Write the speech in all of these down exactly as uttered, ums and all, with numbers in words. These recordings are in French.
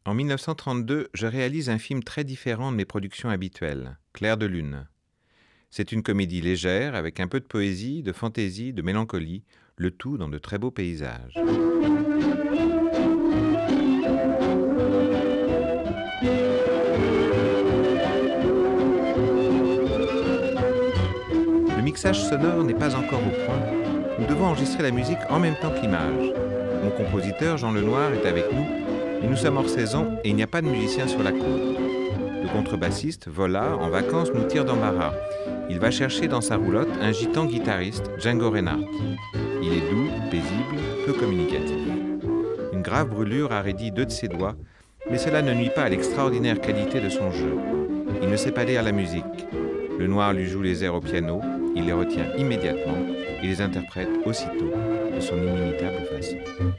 En mille neuf cent trente-deux, je réalise un film très différent de mes productions habituelles, Clair de lune. C'est une comédie légère avec un peu de poésie, de fantaisie, de mélancolie, le tout dans de très beaux paysages. Le mixage sonore n'est pas encore au point. Nous devons enregistrer la musique en même temps que l'image. Mon compositeur, Jean Lenoir, est avec nous, mais nous sommes hors saison et il n'y a pas de musicien sur la côte. Le contrebassiste, Vola, en vacances, nous tire d'embarras. Il va chercher dans sa roulotte un gitan guitariste, Django Reinhardt. Il est doux, paisible, peu communicatif. Une grave brûlure a raidi deux de ses doigts, mais cela ne nuit pas à l'extraordinaire qualité de son jeu. Il ne sait pas lire la musique. Lenoir lui joue les airs au piano, il les retient immédiatement et les interprète aussitôt de son inimitable façon.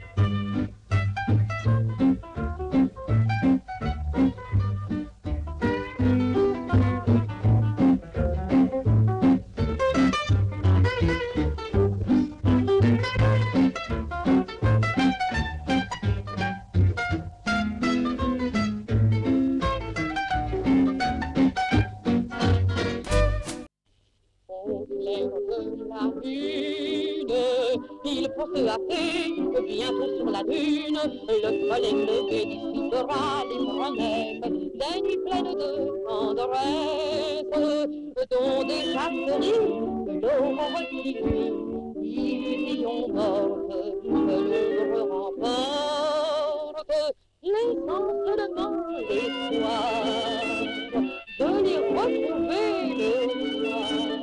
Il faut se hâter que bientôt sur la lune, le soleil levé dissipera les promesses des nuits pleines de tendresse, dont déjà sonne l'aurore qui nuit, illusion morte, que l'ombre remporte, l'essentiellement l'espoir de les retrouver le soir.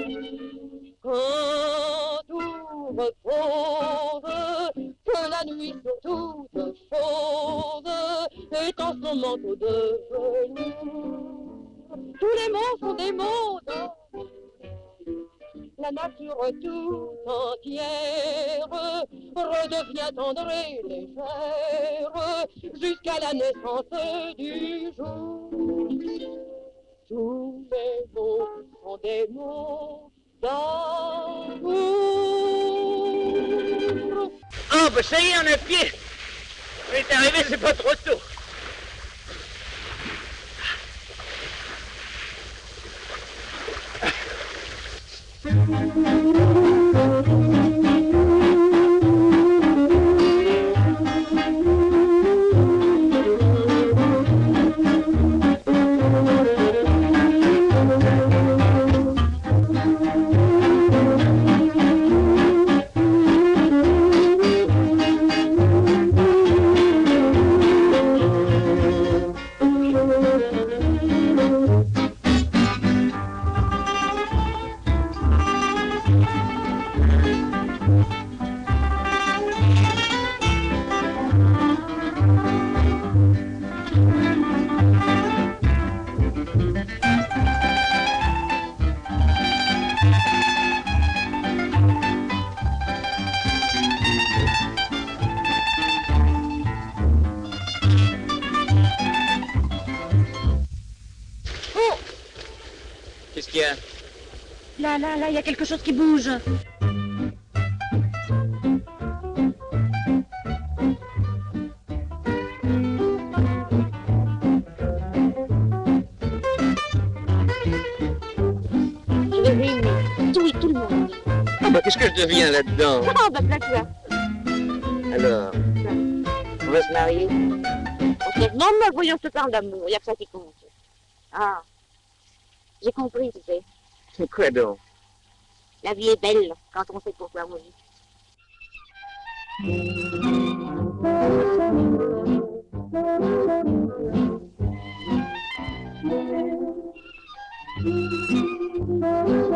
Quand tout repose, que la nuit sur toute chose étend son manteau de velours. Tous les monts sont des mondes, la nature tout entière redevient tendre et légère jusqu'à la naissance du jour. Tous les mots sont des mots d'amour. Ah, bah ça y est, on est pied. On est arrivé, c'est pas trop tôt. Qu'est-ce qu'il y a? Là, là, là, il y a quelque chose qui bouge. Je vais réunir tout et tout le monde. Ah bah qu'est-ce que je deviens là-dedans? Ah bah plaque-là. Alors, on va se marier? Non, mais voyons, je te parle d'amour, il n'y a que ça qui compte. Ah, j'ai compris, tu sais. C'est quoi donc? La vie est belle quand on sait pourquoi on vit. Thank you.